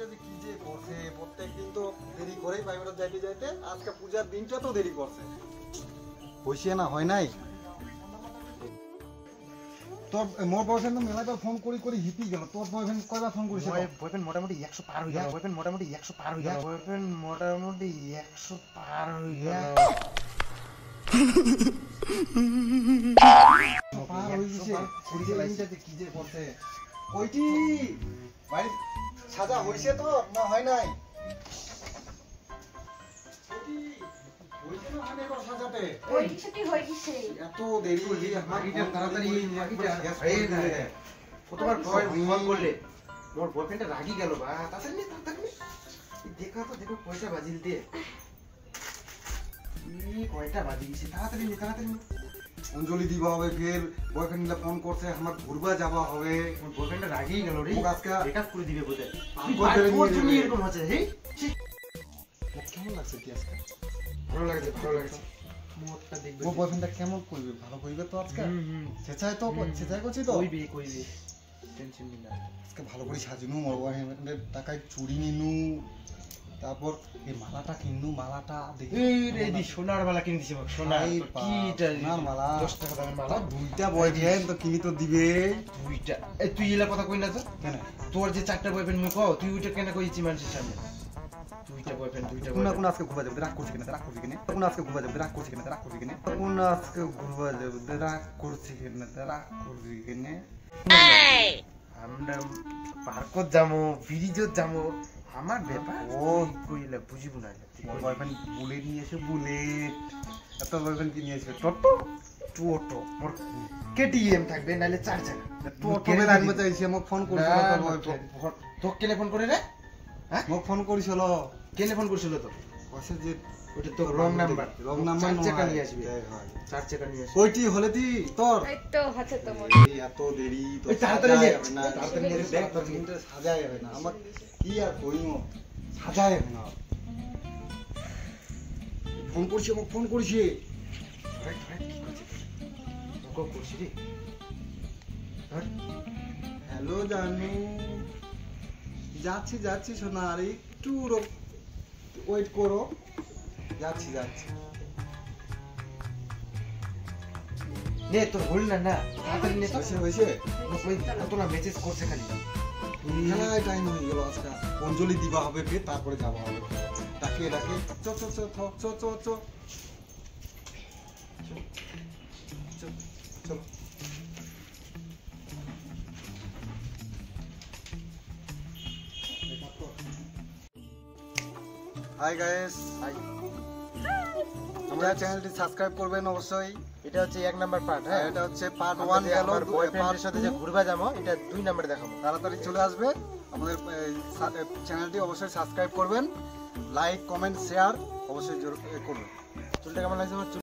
দিনটা যে কি যে করছে, প্রত্যেকদিন তো দেরি করেই প্রাইভেটে যাইতে যাইতে আজকে পূজার দিনটা তো দেরি করছে। বসিয়ে না হয় নাই তোর মোর বয়ফ্রেন্ড তো মেলাটা ফোন করি করি হিপি গেল। তোর বয়ফ্রেন্ড কয়বার ফোন করিস? বয়ফ্রেন্ড মোটামুটি 100 পার হয়ে গেল। বয়ফ্রেন্ড মোটামুটি 100 পার হয়ে গেল। বয়ফ্রেন্ড মোটামুটি 100 পার হয়ে গেল। পার হয়ে গেছে। পূজার দিনটা যে কি যে করছে। কইটি ভাই সাজা হইছে তো না হয় নাই? এত দেরি মাগিটা তাড়াতাড়ি কতবার ফোন করলে মোর বয়ফ্রেন্ড রাগি গেল বা তাড়াতাড়ি দেখা তো দেখো কয়টা বাজিল দে কয়টা বাজি গেছে তাড়াতাড়ি অঞ্জলি দিবা হবে, ফের বয়ফ্রেন্ডটা ফোন করছে আমার ঘুরবা যাওয়া হবে। মোর বয়ফ্রেন্ড রাগি গেল রে, আজকে ব্রেকআপ করে দিবে বোধ হয়। এরকম আছে। হেই কেমন লাগছে কি আজকে? ভালো লাগছে মোরটা দেখবে ও বয়ফ্রেন্ডটা কেমন করবে? ভালো করবে তো আজকে? চেঁচাই তো চেঁচাই করছি তো কইবে টেনশন নি না। আজকে ভালো করে সাজিনু, মোর বয়ফ্রেন্ডের টাকায় চুড়ি নিনু, তারপর এই মালাটা কিননু। মালাটা দেখি রেডি সোনার মালা কিনে দিছি সোনা কিটা সোনার মালা 10 টাকা দামের মালা। দুইটা বয়ফ্রেন্ড তো কিনি তো দিবে দুইটা। এই তুই এলা কথা কই না তো কেন? তোর যে চারটা বয়ফ্রেন্ড মুই কও তুই ওইটা কেন কইছি মানুষের সামনে? দুইটা বয়ফ্রেন্ড কোন আজকে ঘুরবা যাবে রাগ করছি কিনা রাগ করছি কিনা? কোন আজকে ঘুরবা যাবে রাগ করছি কিনা রাগ করছি কিনা? কোন আজকে ঘুরবা যাবে রাগ করছি কিনা রাগ করছি কিনা? আমরা পার্কত যামু ব্রিজত যামু আমার ব্যাপার ও কইলে বুঝিব না। মোর বয়ফ্রেন্ড বুলেট নিয়েছে, বুলেট। এত বয়ফ্রেন্ড কি নিয়েছে? টোটো টোটো মোর কেটিএম থাকবে নালে 4 চাকা টোটো বে রাখবে চাইছি। আমাকে ফোন করিছিল তোর বয়ফ্রেন্ড। তো কেনে ফোন করে রে? হ্যাঁ মোক ফোন করিছিল। কেনে ফোন করছিল তো? কইছে যে ওটা তো রং নাম্বার 4 চাকা নিয়ে আসবে। 4 চাকা নিয়ে আসবে। কইটি হলে দি তোর এই তো আছে তো মোর। এত দেরি তো তাড়াতাড়ি নে না, তাড়াতাড়ি নে ব্যাগ তোর কিন্তু সাজায় হবে না। আমার কি আর কইমো, সাজায় হবে না। ফোন করছি, আমাকে ফোন করছি। কো করছি রে? হ্যালো জানু, যাচ্ছি যাচ্ছি সোনা, আর একটু ওয়েট করো। যাচ্ছি যাচ্ছি। নে তোর হল না না তাড়াতাড়ি নে তো। হয়েছে ওই কতলা মেসেজ করছে খালি খেলায় টাইম হয়ে গেল। আজকে অঞ্জলি দিবা হবে, ফের তারপরে যাওয়া হবে। ডাকে ডাকে চ চ চ চ চ চ চলো। Hi guys, hi. আমার চ্যানেলটি সাবস্ক্রাইব করবেন অবশ্যই। এটা হচ্ছে 1 নাম্বার পার্ট। হ্যাঁ এটা হচ্ছে পার্ট 1 গেল। বয়ফ্রেন্ডের সাথে যে ঘুরবা যাবো এটা 2 নাম্বারে দেখাবো। তাড়াতাড়ি চলে আসবে। আমাদের চ্যানেলটি অবশ্যই সাবস্ক্রাইব করবেন, লাইক কমেন্ট শেয়ার অবশ্যই করবেন। চুলটা কেমন লাগছে আমার?